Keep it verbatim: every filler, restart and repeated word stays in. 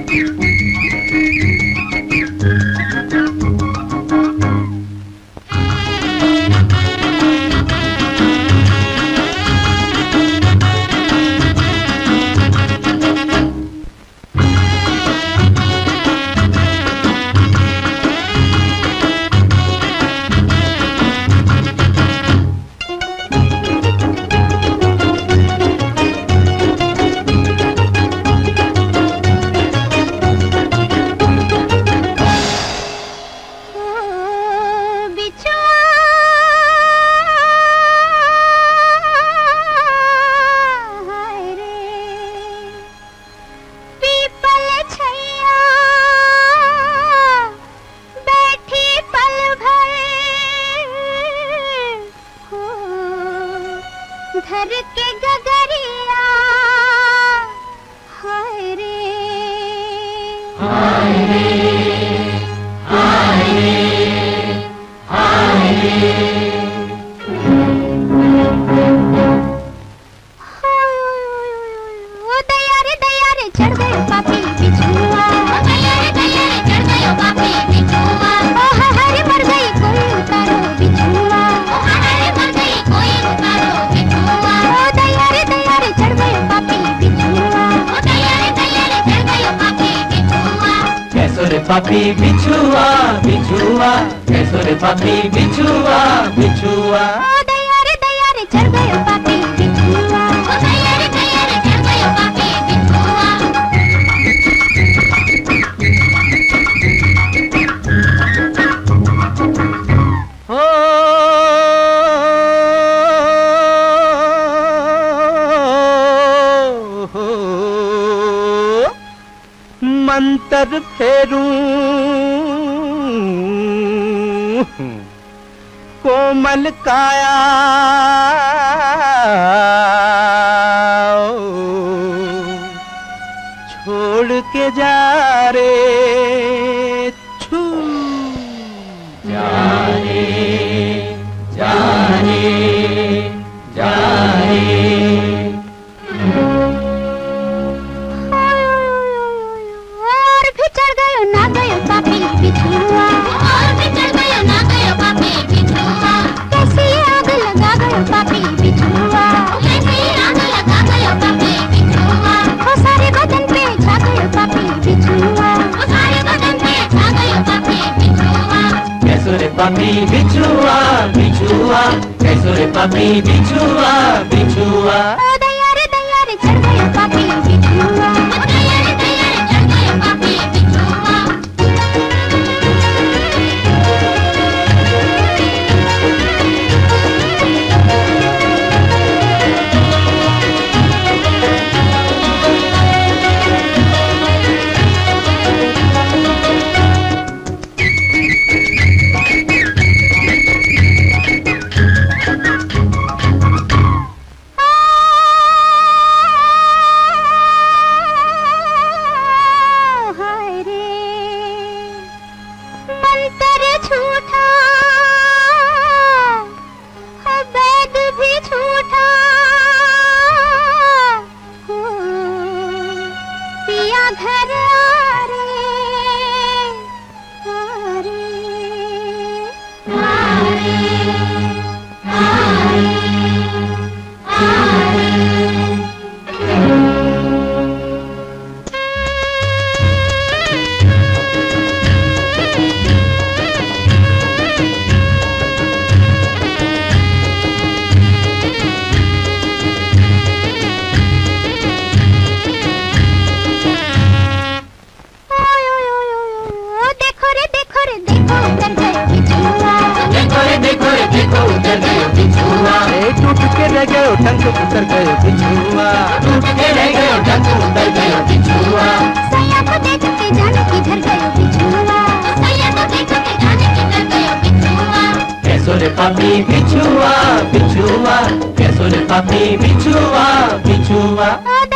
धर के गगरिया हाय रे हाय रे हाय रे हाय रे ओ दया रे दया रे चढ़ गयो पापी बिछुआ ओ दया रे दया रे चढ़ गयो पापी बिछुआ ओ हरे मर गई कोई उतारो बिछुआ ओ हरे मर गई कोई उतारो बिछुआ ओ दया रे दया रे चढ़ गयो पापी बिछुआ ओ दया रे दया रे चढ़ गयो पापी बिछुआ कैसो रे पापी बिछुआ बिछुआ कैसो रे पापी बिछुआ बिछुआ ओ दया रे दया रे चढ़ गयो पापी बिछुआ ओ दया रे दया रे चढ़ गयो पापी बिछुआ हो मंतर फेरूं कोमल काया छोड़ के जा रे छू जा रे जा रे जा रे और भी चढ़ गयो ना गयो पापी बिछुआ और भी चढ़ गयो ना गयो पापी बिछुआ कैसी आग लगा गयो पापी बिछुआ कैसी आग लगा गयो पापी बिछुआ ओ सारे बदन पे छा गयो पापी बिछुआ ओ सारे बदन पे छा गयो पापी बिछुआ कैसो रे पापी बिछुआ बिछुआ कैसो रे पापी बिछुआ बिछुआ ओ दया रे दया रे चढ़ गयो पापी बिछुआ ओ दया रे दया रे चढ़ गयो पापी बिछुआ हाय रे मंतर झूठा वैद भी झूठा हो पिया घर आ रे आ रे आ रे आ रे आ रे देखो रे देखो रे देखो उतर गयो बिछुआ देखो रे देखो रे देखो उतर गयो बिछुआ ए टूट के रह गयो टंक उतर गयो बिछुआ टूट के रह गयो टंक उतर गयो बिछुआ सैया को देख के जाने किधर गयो बिछुआ सैया को देख के जाने किधर गयो बिछुआ कैसो रे पापी बिछुआ बिछुआ कैसो रे पापी बिछुआ बिछुआ ओ